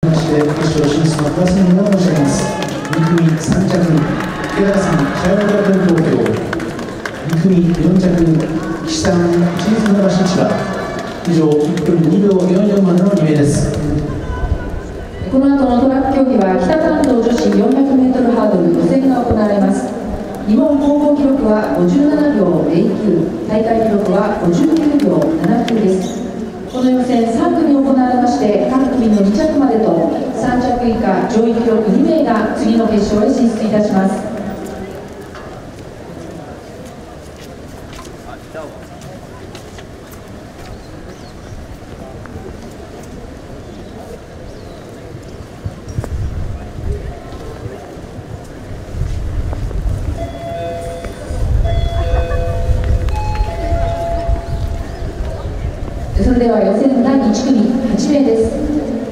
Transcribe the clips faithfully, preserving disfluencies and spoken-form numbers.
して決勝進出のプラスになる申し上げます。に組さん着、池田さん、茶屋村東京。に組よん着、岸さん、清水村新千葉。以上、いっぷんにびょうよんじゅうよんまでのに名です。 この後のトラック競技は北関東女子 よんひゃくメートル ハードル予選が行われます。日本高校記録はごじゅうななびょうゼロきゅう、大会記録はごじゅうきゅうびょうななきゅうです。この予選さん組行われまして、各組のに着までとさん着以下上位記録に名が次の決勝へ進出いたします。それでは予選だいいち組はち名です。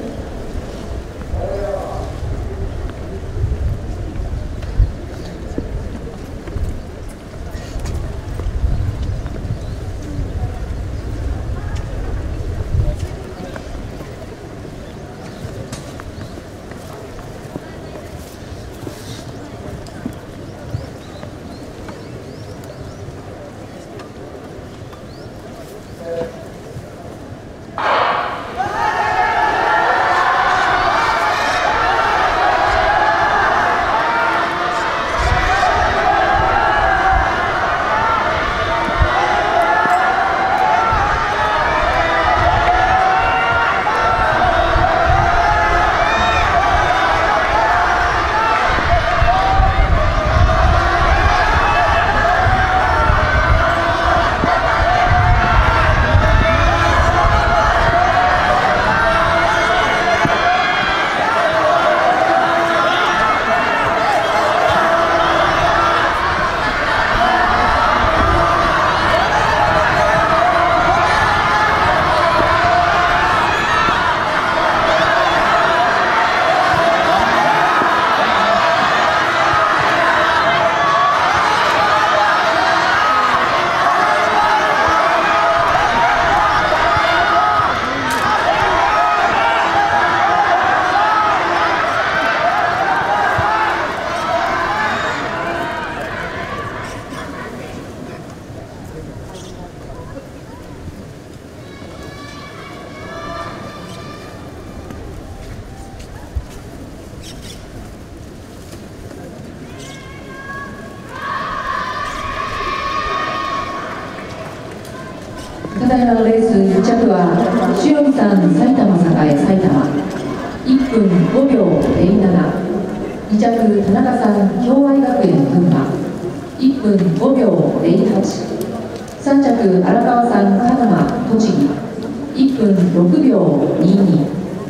ただいまのレースいっ着は塩見さん埼玉栄埼玉いっぷんごびょうゼロなな、に着田中さん共愛学園群馬いっぷんごびょうゼロはち、さん着荒川さん鹿沼栃木いっぷんろくびょうにじゅうに。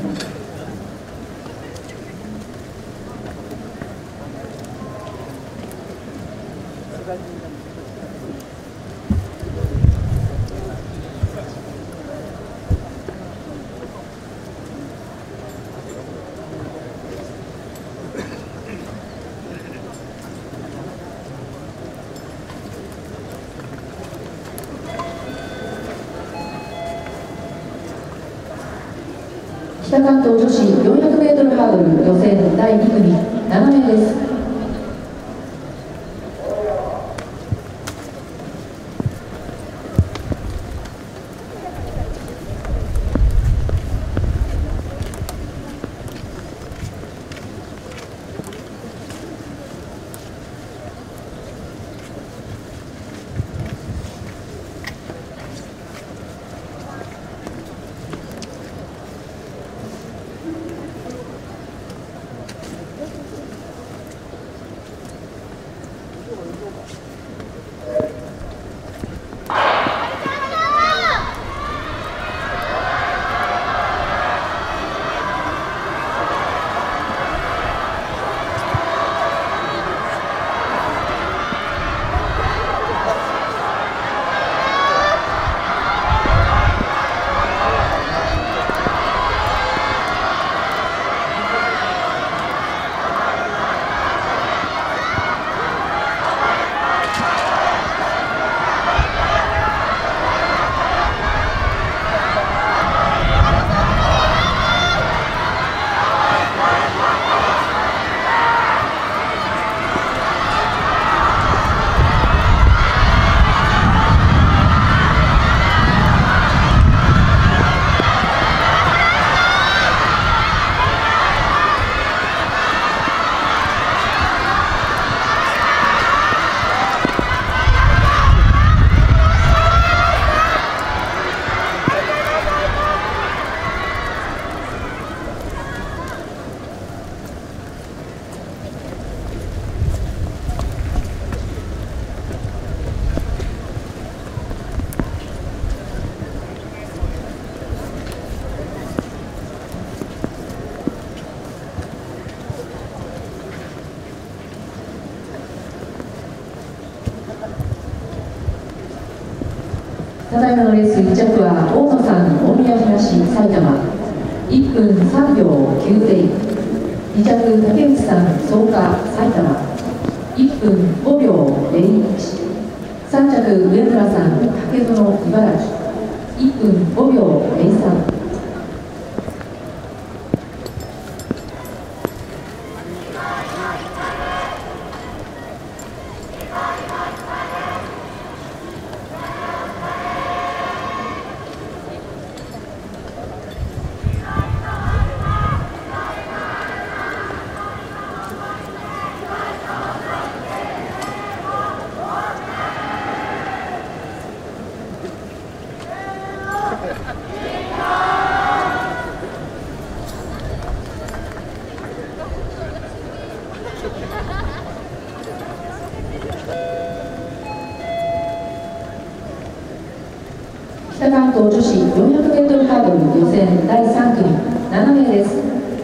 北関東女子 よんひゃくメートル ハードル予選だいに組なな名です。 ただいまのレースいっ着は大野さん、大宮東埼玉いっぷんさんびょうきゅうゼロ。に着竹内さん、草加埼玉いっぷんごびょうゼロいち。さん着上村さん、竹園茨城いっぷんごびょうゼロさん。北関東女子よんひゃくメートルハードル予選だいさん組ななめいです。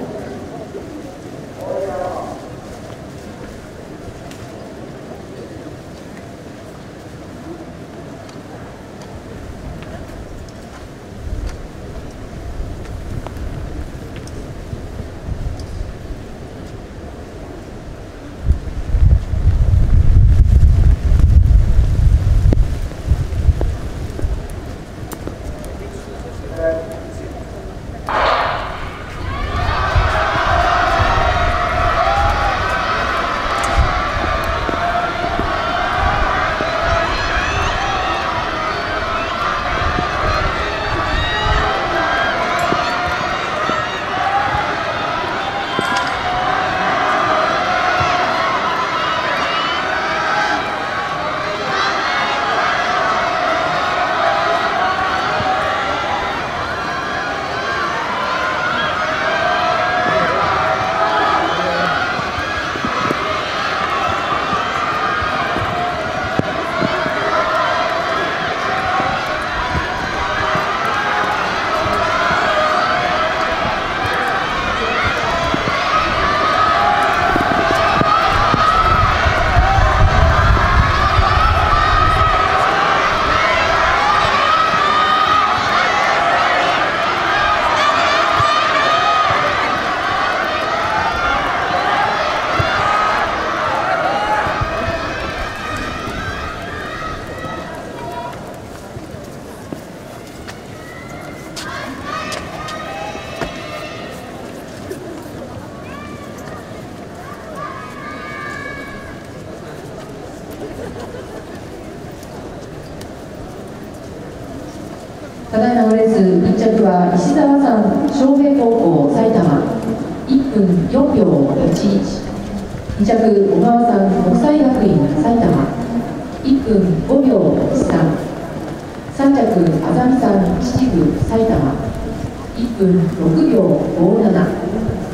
ただいまのレースいっ着は石澤さん、昌平高校埼玉いっぷんよんびょういちいち。に着小川さん、国際学院埼玉いっぷんごびょういちさん。さん着あざみさん、秩父埼玉いっぷんろくびょうごなな。